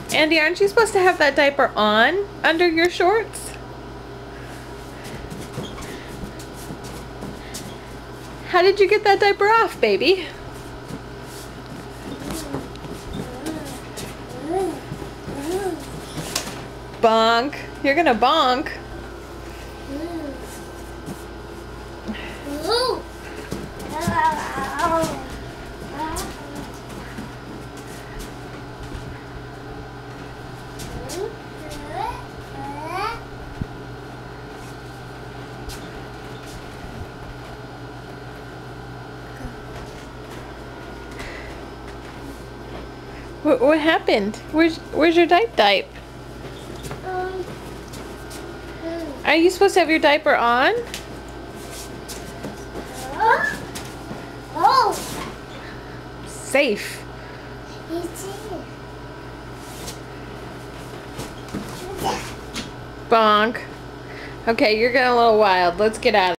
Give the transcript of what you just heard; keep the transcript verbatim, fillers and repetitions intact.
Andy, aren't you supposed to have that diaper on under your shorts? How did you get that diaper off, baby? Bonk. You're gonna bonk. What, what happened? Where's Where's your diaper diaper? Um, Are you supposed to have your diaper on? uh, oh, Safe. it's in. Bonk. Okay, you're getting a little wild. Let's get out of